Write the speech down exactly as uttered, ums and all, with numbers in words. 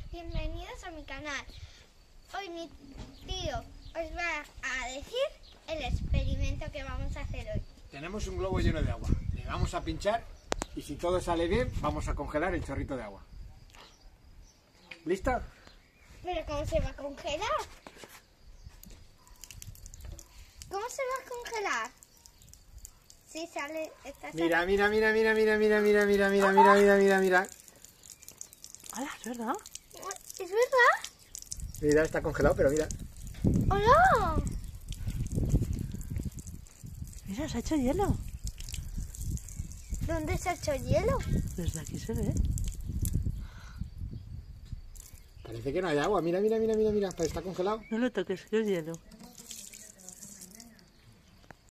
bienvenidos a mi canal. Hoy mi tío os va a decir el experimento que vamos a hacer hoy. Tenemos un globo lleno de agua, le vamos a pinchar y si todo sale bien vamos a congelar el chorrito de agua. ¿Lista? ¿Pero cómo se va a congelar? ¿Cómo se va a congelar? Si sale... Esta Mira, mira, mira, mira, mira, mira, mira, mira, mira, mira, mira, mira, mira. ¡Hala, es verdad! ¿Es verdad? Mira, está congelado, pero mira. ¡Hola! Mira, se ha hecho hielo. ¿Dónde se ha hecho hielo? Desde aquí se ve. Parece que no hay agua. Mira, mira, mira, mira, mira. Está congelado. No lo toques, que es hielo.